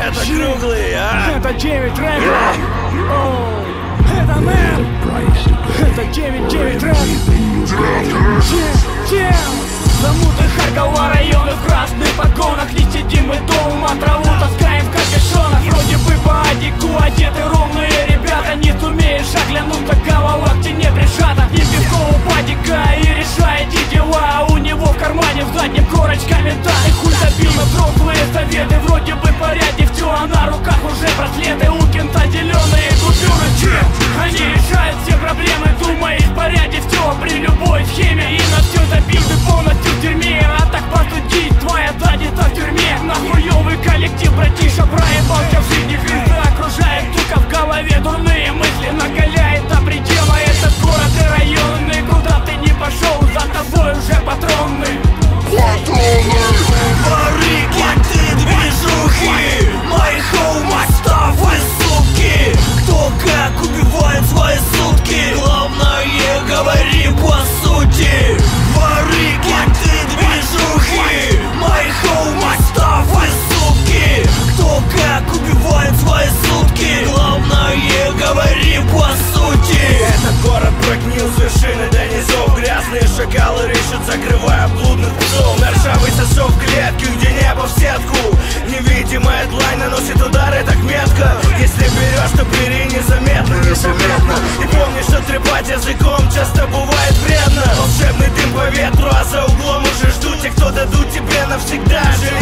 это круглый, а? Это 9 рэпер. Это мэр. Это 9 рэп. Замуты Харькова района в красных погонах. Не сидим мы дома, траву таскаем в капюшонах. Вроде бы по адику одеты ровные ребята. Не сумеешь оглянуться, голова к стене прижата. И пивкова падика и решаете дела. У него в кармане в заднем корочка мента. И хуй забил на взрослые советы. Вроде бы по ряде все, а на руках уже браслеты. У кента зеленые купюры. Они решают все проблемы, думая в порядке все при любой схеме. И на все забил ты полностью в тюрьме. А так посудить, твоя задница в тюрьме. Нахуёвый коллектив, братиша, проебался в жизни. Звезда окружает, сука, в голове дурные мысли. Накаляет до предела этот город и районный. Куда ты не пошел, за тобой уже патроны. Воры, кенты, движухи, мои хоу-мастав, вы суки. Кто как убивает свои сутки, главное говори по сути. Воры, кенты, движухи, мои хоу-мастав, вы суки. Кто как убивает свои сутки, главное говори по сути. Этот город прогнил с вершины до низов. Грязные шакалы рыщут, закрывая блудных псов. На ржавый сосок клетки, где небо в сетку. Невидимая длань наносит удары так метко. Если берешь, то бери незаметно. И помни, что трепать языком часто бывает вредно. Волшебный дым по ветру, а за углом уже ждут те, кто дадут тебе навсегда.